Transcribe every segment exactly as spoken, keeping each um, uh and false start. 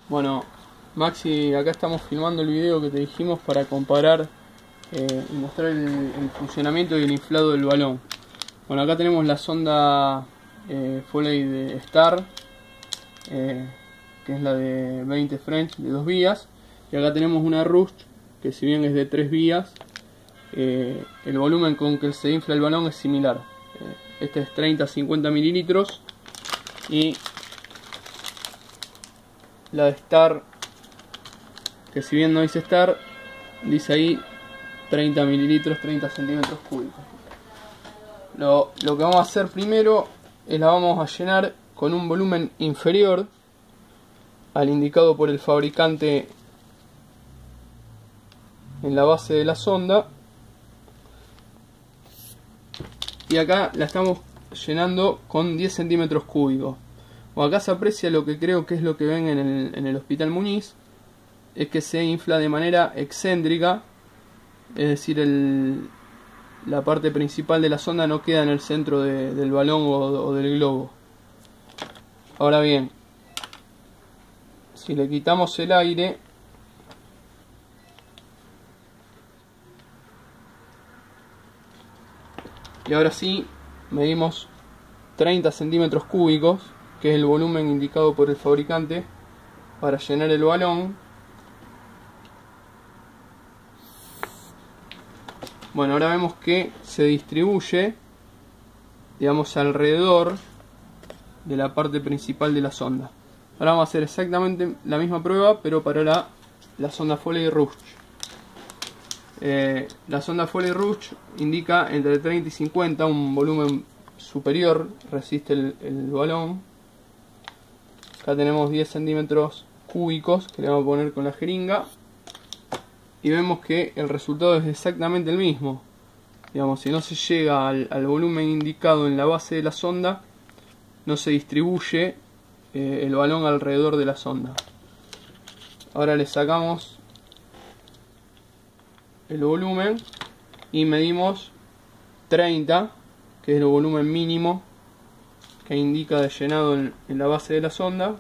Bueno, Maxi, acá estamos filmando el video que te dijimos para comparar eh, y mostrar el, el funcionamiento y el inflado del balón. Bueno, acá tenemos la sonda eh, Foley de Star, eh, que es la de veinte French de dos vías, y acá tenemos una Rush que, si bien es de tres vías, eh, el volumen con que se infla el balón es similar. Eh, este es treinta a cincuenta mililitros y la de Star, que si bien no dice Star, dice ahí treinta mililitros, treinta centímetros cúbicos. Lo, lo que vamos a hacer primero es la vamos a llenar con un volumen inferior al indicado por el fabricante en la base de la sonda, y acá la estamos llenando con diez centímetros cúbicos. O acá se aprecia lo que creo que es lo que ven en el, en el Hospital Muñiz, es que se infla de manera excéntrica, es decir, el, la parte principal de la sonda no queda en el centro de, del balón o, o del globo. Ahora bien, si le quitamos el aire, y ahora sí medimos treinta centímetros cúbicos, que es el volumen indicado por el fabricante para llenar el balón. Bueno, ahora vemos que se distribuye, digamos, alrededor de la parte principal de la sonda. Ahora vamos a hacer exactamente la misma prueba, pero para la, la sonda Foley Rush. Eh, la sonda Foley Rush indica entre treinta y cincuenta, un volumen superior, resiste el, el balón. Acá tenemos diez centímetros cúbicos que le vamos a poner con la jeringa, y vemos que el resultado es exactamente el mismo. Digamos, si no se llega al, al volumen indicado en la base de la sonda, no se distribuye eh, el balón alrededor de la sonda. Ahora le sacamos el volumen y medimos treinta, que es el volumen mínimo que indica de llenado en, en la base de la sonda,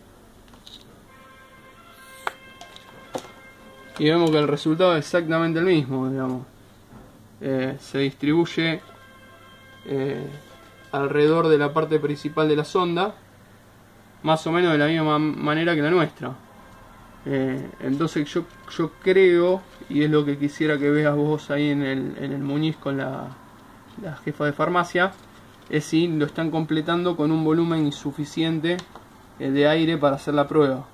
y vemos que el resultado es exactamente el mismo. Digamos, eh, se distribuye eh, alrededor de la parte principal de la sonda, más o menos de la misma manera que la nuestra. Eh, entonces yo, yo creo, y es lo que quisiera que veas vos ahí en el, en el Muñiz con la, la jefa de farmacia, es si lo están completando con un volumen insuficiente eh, de aire para hacer la prueba.